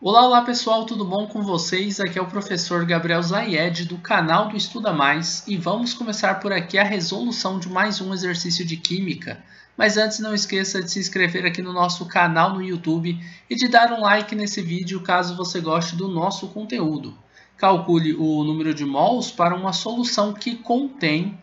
Olá, olá pessoal, tudo bom com vocês? Aqui é o professor Gabriel Zayed do canal do Estuda Mais e vamos começar por aqui a resolução de mais um exercício de Química. Mas antes não esqueça de se inscrever aqui no nosso canal no YouTube e de dar um like nesse vídeo caso você goste do nosso conteúdo. Calcule o número de mols para uma solução que contém,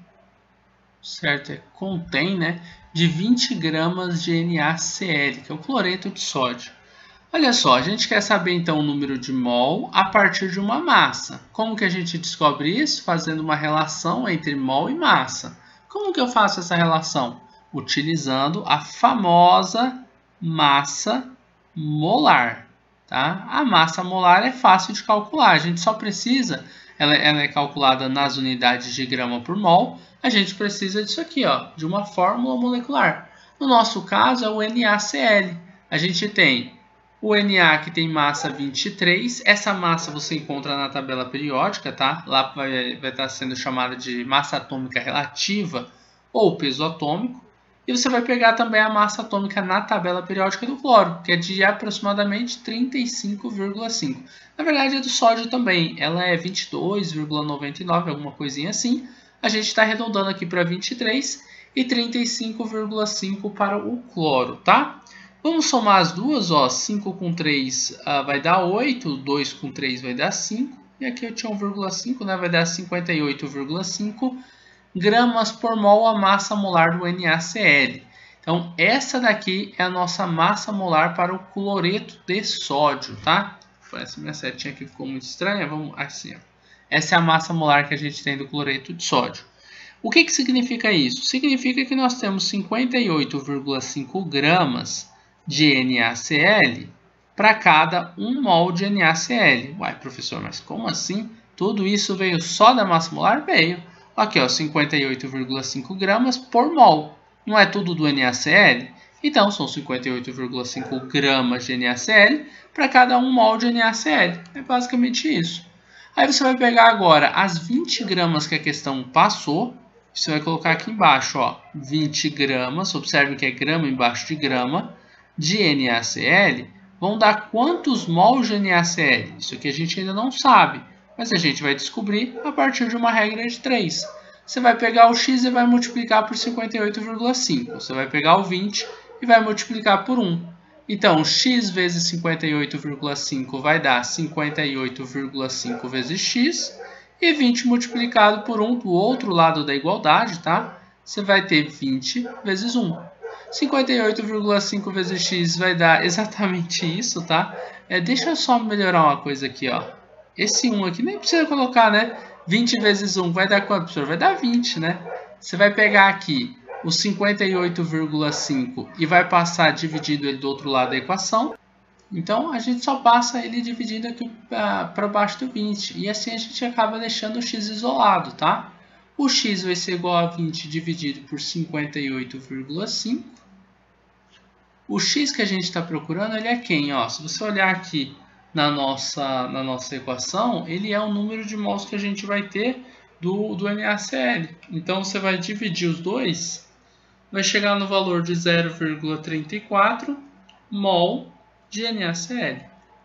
de 20 gramas de NaCl, que é o cloreto de sódio. Olha só, a gente quer saber então o número de mol a partir de uma massa. Como que a gente descobre isso? Fazendo uma relação entre mol e massa. Como que eu faço essa relação? Utilizando a famosa massa molar. Tá? A massa molar é fácil de calcular, a gente só precisa, ela é calculada nas unidades de grama por mol, a gente precisa disso aqui, ó, de uma fórmula molecular. No nosso caso é o NaCl. A gente tem o Na que tem massa 23, essa massa você encontra na tabela periódica, tá? Lá vai estar sendo chamada de massa atômica relativa ou peso atômico. E você vai pegar também a massa atômica na tabela periódica do cloro, que é de aproximadamente 35,5. Na verdade é do sódio também, ela é 22,99, alguma coisinha assim. A gente está arredondando aqui para 23 e 35,5 para o cloro, tá? Vamos somar as duas, ó, 5 com 3 vai dar 8, 2 com 3 vai dar 5, e aqui eu tinha 1,5, né, vai dar 58,5 gramas por mol a massa molar do NaCl. Então, essa daqui é a nossa massa molar para o cloreto de sódio, tá? Essa minha setinha aqui ficou muito estranha, vamos assim, ó. Essa é a massa molar que a gente tem do cloreto de sódio. O que significa isso? Significa que nós temos 58,5 gramas de NaCl para cada 1 mol de NaCl. Uai, professor, mas como assim? Tudo isso veio só da massa molar? Veio. Aqui, ó, 58,5 gramas por mol. Não é tudo do NaCl? Então, são 58,5 gramas de NaCl para cada 1 mol de NaCl. É basicamente isso. Aí você vai pegar agora as 20 gramas que a questão passou. Você vai colocar aqui embaixo, ó, 20 gramas. Observe que é grama embaixo de grama. De NaCl, vão dar quantos mols de NaCl? Isso aqui a gente ainda não sabe, mas a gente vai descobrir a partir de uma regra de 3. Você vai pegar o x e vai multiplicar por 58,5. Você vai pegar o 20 e vai multiplicar por 1. Então, x vezes 58,5 vai dar 58,5 vezes x. E 20 multiplicado por 1 do outro lado da igualdade, tá? Você vai ter 20 vezes 1. 58,5 vezes x vai dar exatamente isso, tá? Deixa eu só melhorar uma coisa aqui, ó. Esse 1 aqui nem precisa colocar, né? 20 vezes 1 vai dar quanto, professor? Vai dar 20, né? Você vai pegar aqui o 58,5 e vai passar dividindo ele do outro lado da equação. Então, a gente só passa ele dividindo aqui para baixo do 20. E assim a gente acaba deixando o x isolado, tá? O x vai ser igual a 20 dividido por 58,5. O x que a gente está procurando, ele é quem? Ó, se você olhar aqui na nossa equação, ele é o número de mols que a gente vai ter do NaCl. Então, você vai dividir os dois, vai chegar no valor de 0,34 mol de NaCl.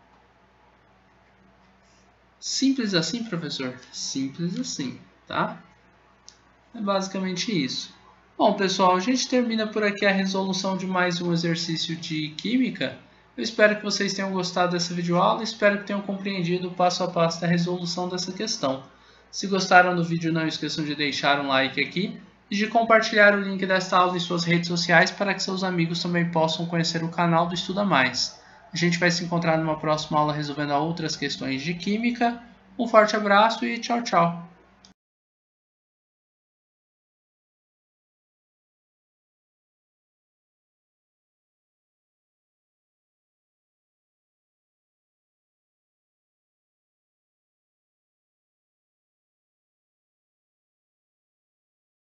Simples assim, professor? Simples assim, tá? É basicamente isso. Bom, pessoal, a gente termina por aqui a resolução de mais um exercício de Química. Eu espero que vocês tenham gostado dessa videoaula e espero que tenham compreendido o passo a passo da resolução dessa questão. Se gostaram do vídeo, não esqueçam de deixar um like aqui e de compartilhar o link desta aula em suas redes sociais para que seus amigos também possam conhecer o canal do Estuda Mais. A gente vai se encontrar numa próxima aula resolvendo outras questões de Química. Um forte abraço e tchau, tchau!